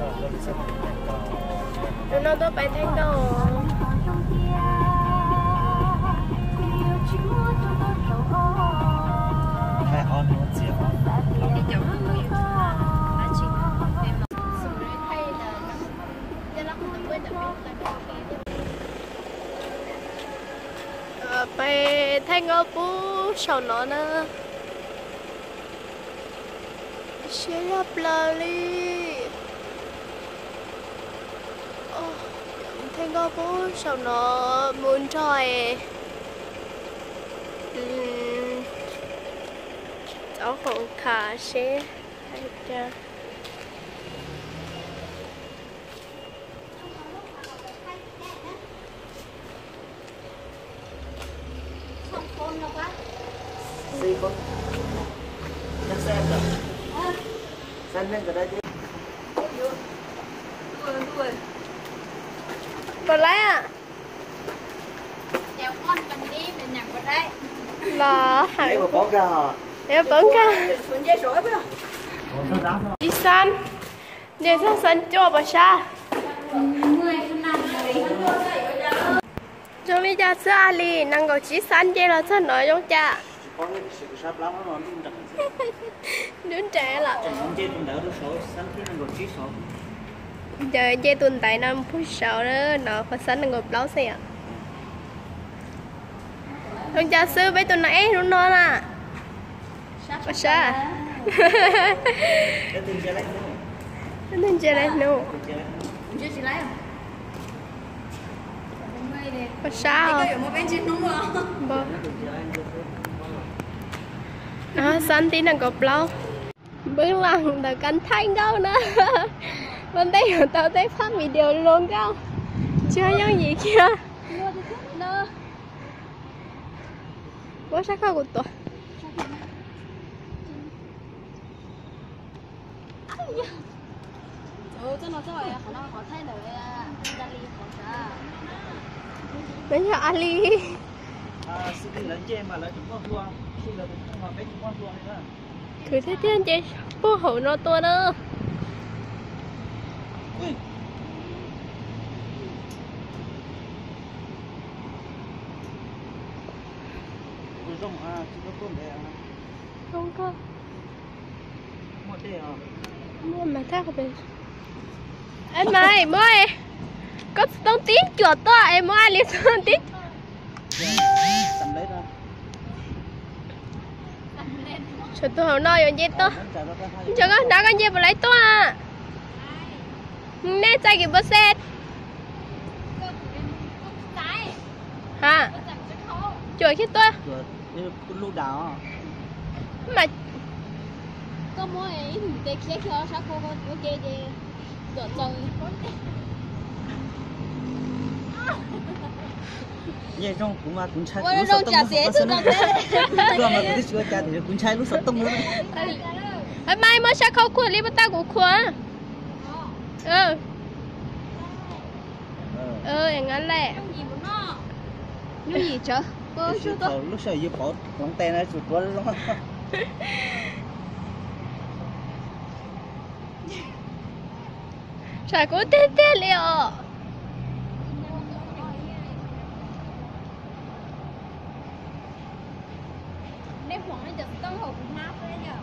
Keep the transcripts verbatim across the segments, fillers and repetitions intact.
nó tôi phải thanh cầu hai on nó dẻo phải thanh cầu bú sau nó nè sẽ lấp lờ đi thanh cầu bú sau nó muốn trời cháu không khá sẽ hay cha gì con chắc xem rồi xem lên cái đây chứ còn lấy à đeo con cần đi để nhặt vào đây là hãy một bóng ra hả em vẫn ca xuống dây rối phải không đi săn đi săn săn cho bà sa chúng mình ra sữa Ali năng够去山街了，趁哪用家？đứng trẻ là giờ dây tuần tại năm phút sau đó nó phải sẵn ngồi lâu xe không cha sư với tuần này đúng nó nè có sao nó chơi lại nữa có sao nó xanh tí nó gộp lâu bước lần tao canh thanh đâu nữa bên đây rồi tao thấy phát video luôn đâu chưa giống gì kia bố sắc khâu của tôi bây giờ Ali cứ thế tiên chị bố hổ nó to nữa không có mua mà thác về em mày mới có tông tiếng chuột to em mua ai liền tông tiếng chuột tôi không nói gì to chẳng có đã có gì mà lấy to à nè chạy cái bus xe hả chuột khi tôi lúc đào mà có mỗi để kia kia sao cô có cái gì rồi rồi vậy trong cũng mà cũng trái lúc sống tung luôn rồi mà cái chuyện cha thì cũng trái lúc sống tung luôn em mai mới sao không khuôn đi bắt ta của khuôn ừ ừ em ngắn lẹ như gì chứ cô chú tôi lúc sau giờ bỏ con tên ấy chụp quá luôn sao cô tên tên liệu nếp hoàng này just tông hộp mát đấy nhở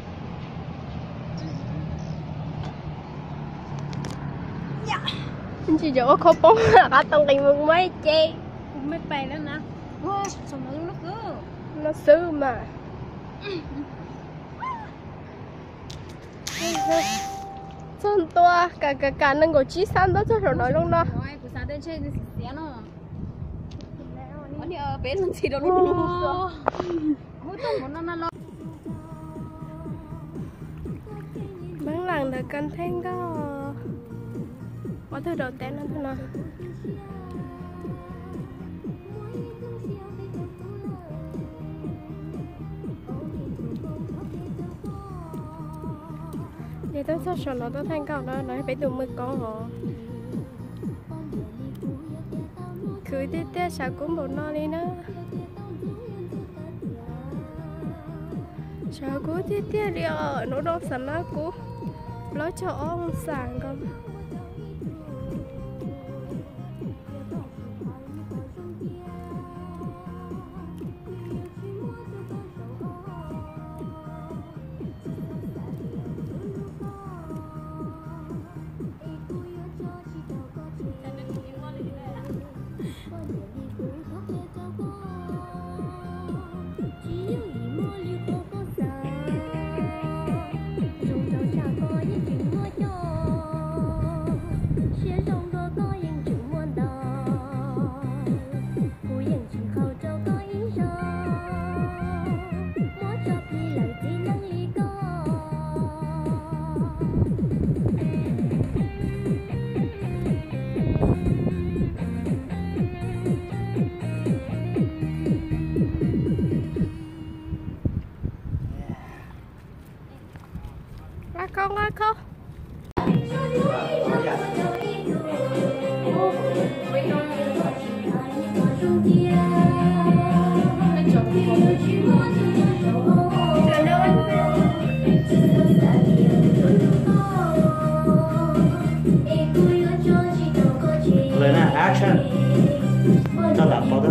anh chị dỗ không bóng cả tông tình mừng mấy chị mấy bài đó nè wow sao nó nó cứ nó sư mà chân to cả cả cả năng của chí san đó cho rồi nói luôn đó nói của sao đây chơi thì xé nó đi ở bên gì đó luôn luôn hối tông của nó nó bán lần là canh thanh đó có thứ đầu tiên nó thế nào thì tôi sao sợ nó tôi thanh cao đó nói phải tụi mực con họ cứ tiếp tiếp sao cũng một nó đi nữa sao cũng tiếp tiếp đi ở nó đâu sẵn nó cũng lối cho ông sàng con ra không ra không Lên nè, action. Cho đập vào đó.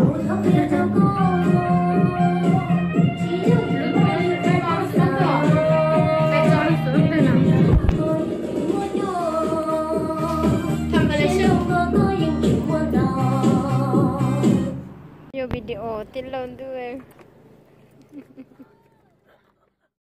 video tin lên đưa